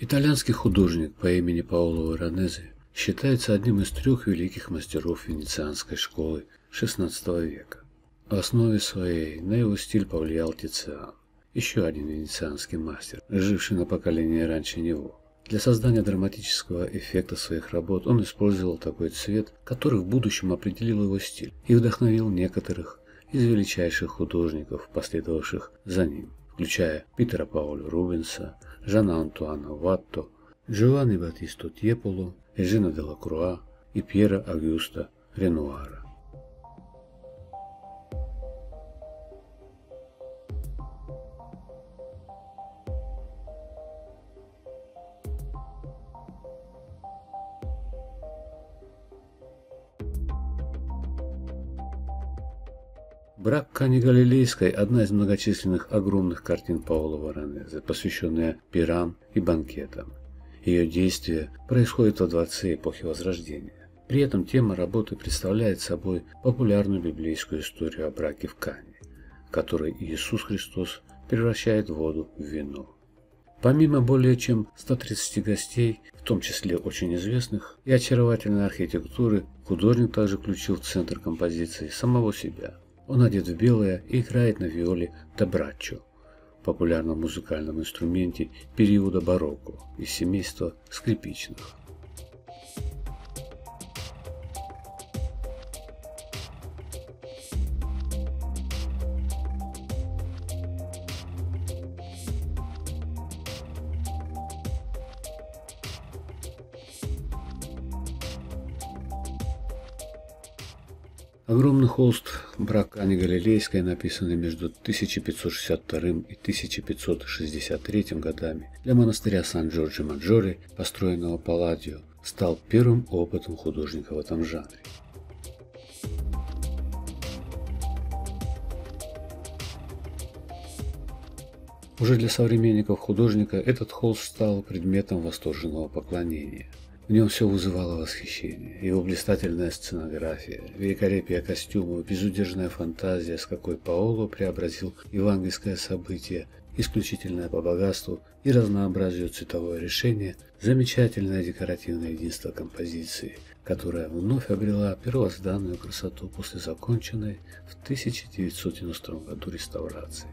Итальянский художник по имени Паоло Веронезе считается одним из трех великих мастеров венецианской школы XVI века. В основе своей на его стиль повлиял Тициан, еще один венецианский мастер, живший на поколение раньше него. Для создания драматического эффекта своих работ он использовал такой цвет, который в будущем определил его стиль и вдохновил некоторых из величайших художников, последовавших за ним, включая Питера Пауля Рубенса, Жана Антуана Ватто, Джованни Баттисту Тьеполо, Эжена де Лакруа и Пьера Агюста Ренуара. «Брак Кани Галилейской» – одна из многочисленных огромных картин Паоло Веронезе, посвященная пирам и банкетам. Ее действие происходит во дворце эпохи Возрождения. При этом тема работы представляет собой популярную библейскую историю о браке в Кане, в которой Иисус Христос превращает воду в вино. Помимо более чем 130 гостей, в том числе очень известных, и очаровательной архитектуры, художник также включил в центр композиции самого себя. Он одет в белое и играет на виоле добраччо, популярном музыкальном инструменте периода барокко из семейства скрипичных. Огромный холст «Брак Кани Галилейской», написанный между 1562 и 1563 годами для монастыря Сан-Джорджо-Маджоре, построенного Палладио, стал первым опытом художника в этом жанре. Уже для современников художника этот холст стал предметом восторженного поклонения. В нем все вызывало восхищение. Его блистательная сценография, великолепие костюмов, безудержная фантазия, с какой Паоло преобразил евангельское событие, исключительное по богатству и разнообразию цветовое решение, замечательное декоративное единство композиции, которая вновь обрела первозданную красоту после законченной в 1992 году реставрации.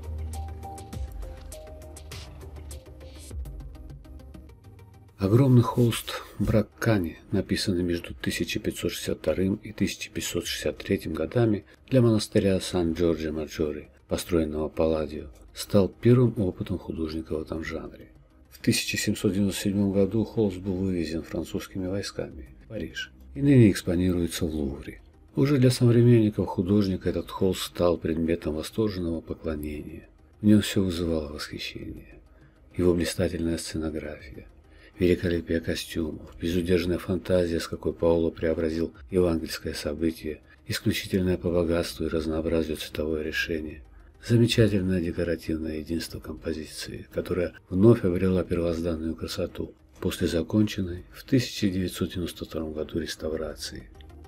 Огромный холст «Брак Кани», написанный между 1562 и 1563 годами для монастыря Сан-Джорджо-Маджоре, построенного Палладио, стал первым опытом художника в этом жанре. В 1797 году холст был вывезен французскими войсками в Париж и ныне экспонируется в Лувре. Уже для современников художника этот холст стал предметом восторженного поклонения. В нем все вызывало восхищение. Его блистательная сценография, великолепие костюмов, безудержная фантазия, с какой Паоло преобразил евангельское событие, исключительное по богатству и разнообразию цветовое решение, замечательное декоративное единство композиции, которая вновь обрела первозданную красоту после законченной в 1992 году реставрации.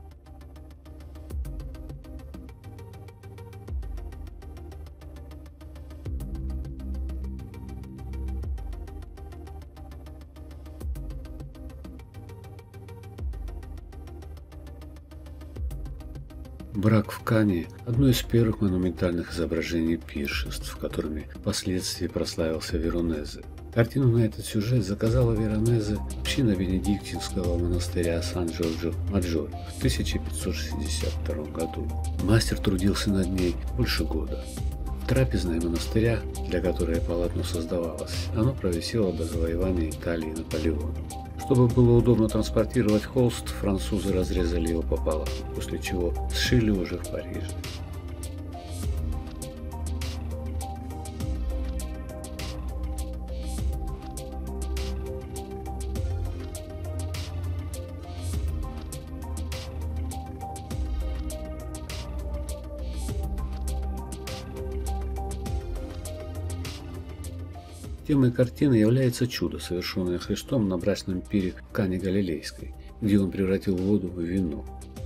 «Брак в Кане» – одно из первых монументальных изображений пиршеств, которыми впоследствии прославился Веронезе. Картину на этот сюжет заказала Веронезе община бенедиктинского монастыря Сан-Джорджо-Маджоре в 1562 году. Мастер трудился над ней больше года. В трапезной монастыря, для которой полотно создавалось, оно провисело до завоевания Италии Наполеоном. Чтобы было удобно транспортировать холст, французы разрезали его пополам, после чего сшили уже в Париже. Темой картины является чудо, совершенное Христом на брачном пире в Кане Галилейской, где он превратил воду в вино.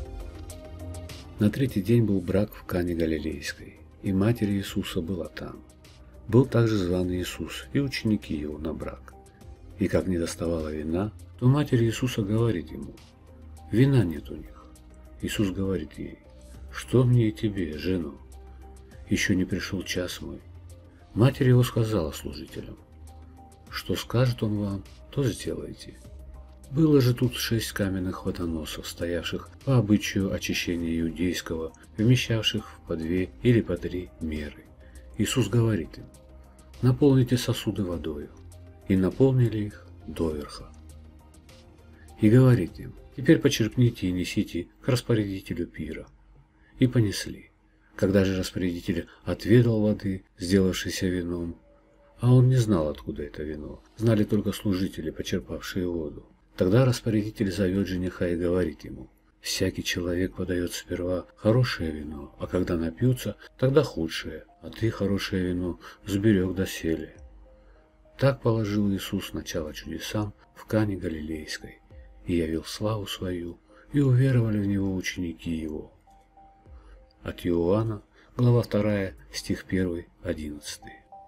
На третий день был брак в Кане Галилейской, и Матерь Иисуса была там. Был также зван Иисус и ученики его на брак. И как не доставало вина, то матерь Иисуса говорит ему: «Вина нет у них». Иисус говорит ей: «Что мне и тебе, жена? Еще не пришел час мой». Матерь его сказала служителям: «Что скажет он вам, то сделайте». Было же тут 6 каменных водоносов, стоявших по обычаю очищения иудейского, вмещавших по 2 или по 3 меры. Иисус говорит им: «Наполните сосуды водою». И наполнили их доверха. И говорит им: «Теперь почерпните и несите к распорядителю пира». И понесли. Когда же распорядитель отведал воды, сделавшейся вином, а он не знал, откуда это вино, знали только служители, почерпавшие воду, тогда распорядитель зовет жениха и говорит ему: «Всякий человек подает сперва хорошее вино, а когда напьются, тогда худшее, а ты хорошее вино сберег доселе». Так положил Иисус начало чудесам в Кане Галилейской, и явил славу свою, и уверовали в Него ученики Его. От Иоанна, глава 2, стих 1, 11.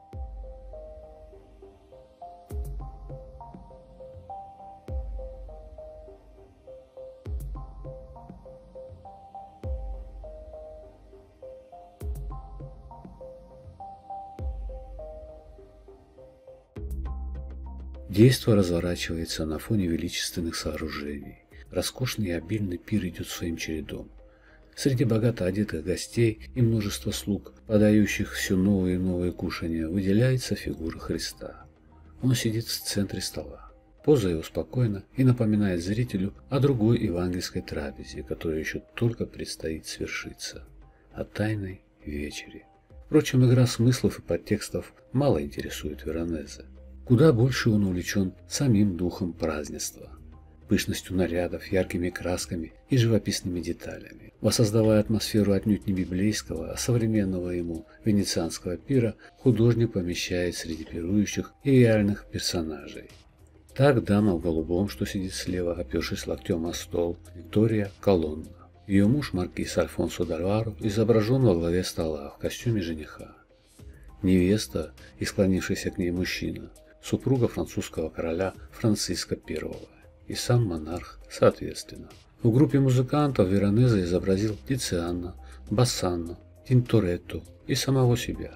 Действо разворачивается на фоне величественных сооружений. Роскошный и обильный пир идет своим чередом. Среди богато одетых гостей и множества слуг, подающих все новые и новые кушания, выделяется фигура Христа. Он сидит в центре стола. Поза его спокойна и напоминает зрителю о другой евангельской трапезе, которая еще только предстоит свершиться, о тайной вечере. Впрочем, игра смыслов и подтекстов мало интересует Веронезе. Куда больше он увлечен самим духом празднества, пышностью нарядов, яркими красками и живописными деталями. Воссоздавая атмосферу отнюдь не библейского, а современного ему венецианского пира, художник помещает среди пирующих и реальных персонажей. Так дама в голубом, что сидит слева, опершись локтем о стол, Виктория Колонна. Ее муж, маркиз Альфонсо Д'Альваро, изображен во главе стола в костюме жениха. Невеста и склонившийся к ней мужчина, супруга французского короля Франциска I и сам монарх соответственно. В группе музыкантов Веронезе изобразил Тициана, Бассано, Тинторетто и самого себя.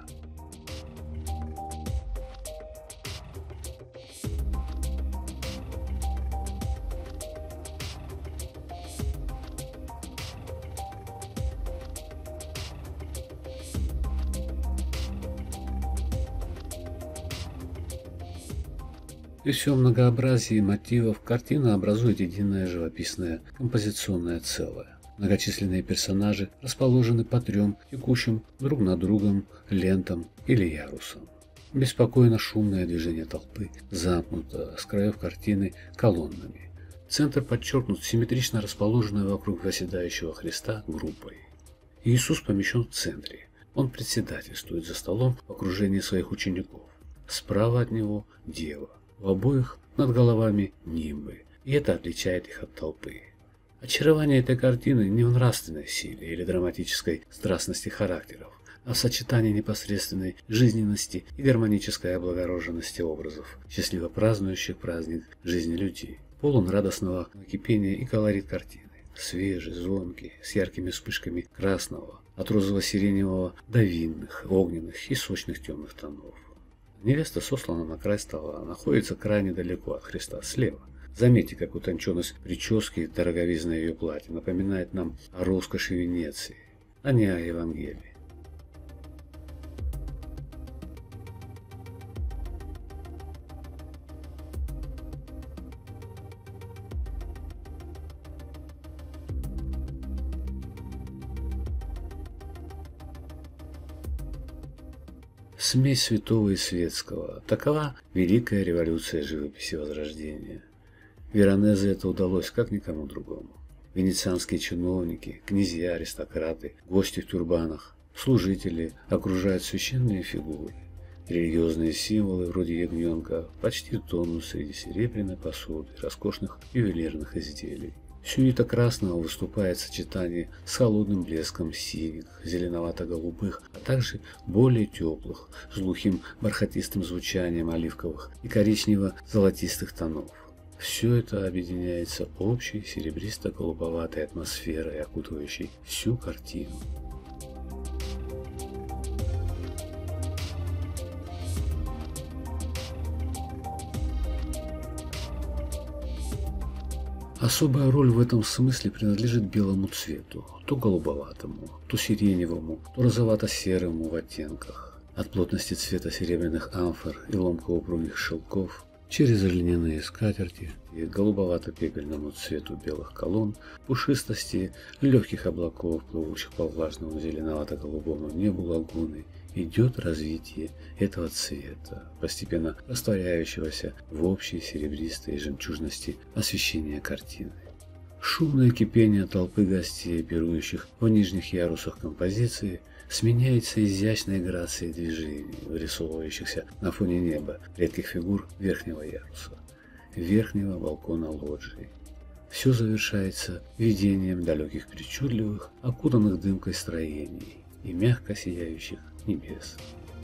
При всем многообразии мотивов картина образует единое живописное композиционное целое. Многочисленные персонажи расположены по 3 текущим друг над другом лентам или ярусам. Беспокойно шумное движение толпы замкнуто с краев картины колоннами. Центр подчеркнут симметрично расположенной вокруг восседающего Христа группой. Иисус помещен в центре. Он председательствует за столом в окружении своих учеников. Справа от него Дева. В обоих над головами нимбы, и это отличает их от толпы. Очарование этой картины не в нравственной силе или драматической страстности характеров, а в сочетании непосредственной жизненности и гармонической облагороженности образов, счастливо празднующих праздник жизни людей. Полон радостного кипения и колорит картины, свежий, звонкий, с яркими вспышками красного, от розово-сиреневого до винных, огненных и сочных темных тонов. Невеста сослана на край стола, находится крайне далеко от Христа, слева. Заметьте, как утонченность прически и дороговизна ее платья напоминает нам о роскоши Венеции, а не о Евангелии. Смесь святого и светского – такова великая революция живописи Возрождения. Веронезе это удалось как никому другому. Венецианские чиновники, князья, аристократы, гости в тюрбанах, служители окружают священные фигуры. Религиозные символы вроде ягненка почти тонут среди серебряной посуды, роскошных ювелирных изделий. Сюита красного выступает в сочетании с холодным блеском синих, зеленовато-голубых, а также более теплых, с глухим бархатистым звучанием оливковых и коричнево-золотистых тонов. Все это объединяется общей серебристо-голубоватой атмосферой, окутывающей всю картину. Особая роль в этом смысле принадлежит белому цвету, то голубоватому, то сиреневому, то розовато-серому в оттенках. От плотности цвета серебряных амфор и ломко-упругих шелков через льняные скатерти и голубовато-пепельному цвету белых колонн, пушистости легких облаков, плывущих по влажному зеленовато-голубому небу лагуны, идет развитие этого цвета, постепенно растворяющегося в общей серебристой жемчужности освещения картины. Шумное кипение толпы гостей, пирующих в нижних ярусах композиции, сменяется изящной грацией движений, вырисовывающихся на фоне неба редких фигур верхнего яруса, верхнего балкона лоджии. Все завершается видением далеких причудливых, окутанных дымкой строений и мягко сияющих небес.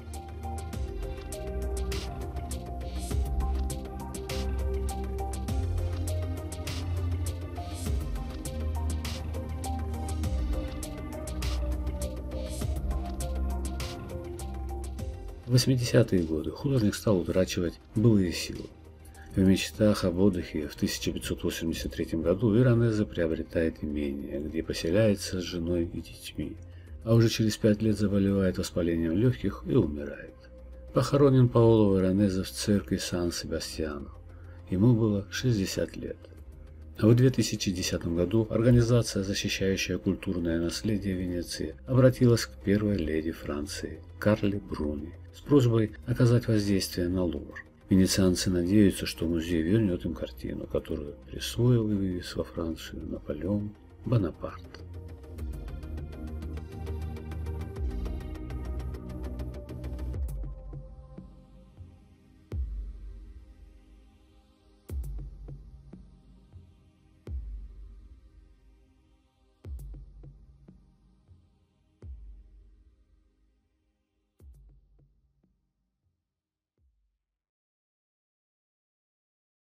В 80-е годы художник стал утрачивать былые силы. В мечтах об отдыхе в 1583 году Веронезе приобретает имение, где поселяется с женой и детьми, а уже через 5 лет заболевает воспалением легких и умирает. Похоронен Паоло Веронезе в церкви Сан-Себастьяно. Ему было 60 лет. В 2010 году организация, защищающая культурное наследие Венеции, обратилась к первой леди Франции Карле Бруни с просьбой оказать воздействие на Лувр. Венецианцы надеются, что музей вернет им картину, которую присвоил и вывез во Францию Наполеон Бонапарт.